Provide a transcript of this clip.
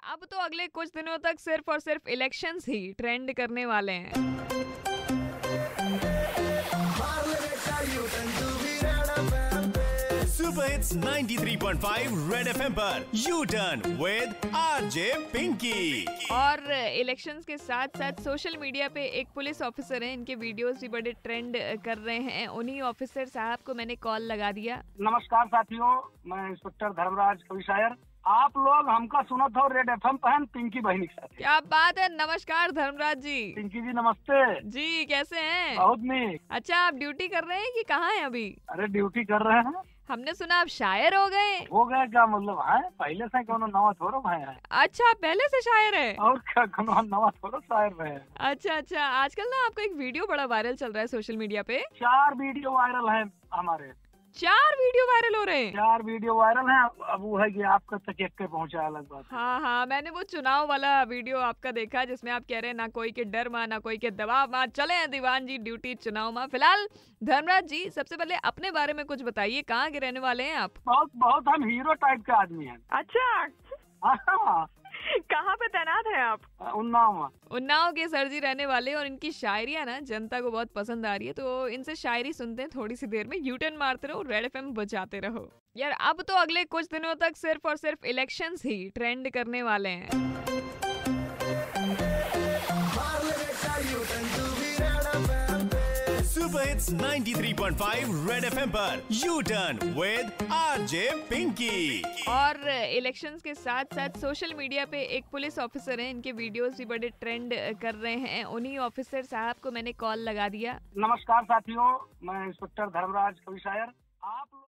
अब तो अगले कुछ दिनों तक सिर्फ और सिर्फ इलेक्शंस ही ट्रेंड करने वाले हैं। सुपर हिट्स 93.5 रेड एफएम पर U turn with RJ Pinky. और इलेक्शंस के साथ साथ सोशल मीडिया पे एक पुलिस ऑफिसर हैं, इनके वीडियोस भी बड़े ट्रेंड कर रहे हैं। उन्हीं ऑफिसर साहब को मैंने कॉल लगा दिया। नमस्कार साथियों, मैं इंस्पेक्टर धर्मराज कविशायर। आप लोग हमका सुनत हो रेड एफएम पहन पिंकी बहनी के साथ। क्या बात है। नमस्कार धर्मराज जी। पिंकी जी नमस्ते जी कैसे हैं? बहुत नहीं। अच्छा, आप ड्यूटी कर रहे हैं कि कहाँ हैं अभी? अरे ड्यूटी कर रहे हैं। हमने सुना आप शायर हो गए। हो गए क्या मतलब है? पहले से कोनो नवा थोड़ो भाई है। अच्छा, पहले से शायर है? और क्या कोनो नवा थोड़ो शायर है। अच्छा, आजकल ना आपका एक वीडियो बड़ा वायरल चल रहा है सोशल मीडिया पे। 4 वीडियो वायरल है हमारे। 4 वीडियो वायरल हो रहे हैं? 4 वीडियो वायरल है। अब वो है कि आपका तक एक के पहुँचा अलग बात। हाँ, मैंने वो चुनाव वाला वीडियो आपका देखा जिसमें आप कह रहे हैं ना कोई के डर मां ना कोई के दबाव मां, चले हैं दीवान जी ड्यूटी चुनाव मां। फिलहाल धर्मराज जी, सबसे पहले अपने बारे में कुछ बताइए, कहाँ के रहने वाले हैं आप? बहुत हम हीरो टाइप के आदमी हैं। अच्छा, हाँ, कहाँ पे तैनात है आप? उन्नाव के सर जी रहने वाले। और इनकी शायरियाँ ना जनता को बहुत पसंद आ रही है, तो इनसे शायरी सुनते हैं थोड़ी सी देर में। यूटर्न मारते रहो, रेड एफएम बजाते रहो। यार अब तो अगले कुछ दिनों तक सिर्फ और सिर्फ इलेक्शंस ही ट्रेंड करने वाले हैं। सुपर हिट्स 93.5 रेड एफएम पर U turn with RJ Pinky. और इलेक्शंस के साथ साथ सोशल मीडिया पे एक पुलिस ऑफिसर हैं, इनके वीडियोस भी बड़े ट्रेंड कर रहे हैं। उन्हीं ऑफिसर साहब को मैंने कॉल लगा दिया। नमस्कार साथियों, मैं इंस्पेक्टर धर्मराज कविशायर। आप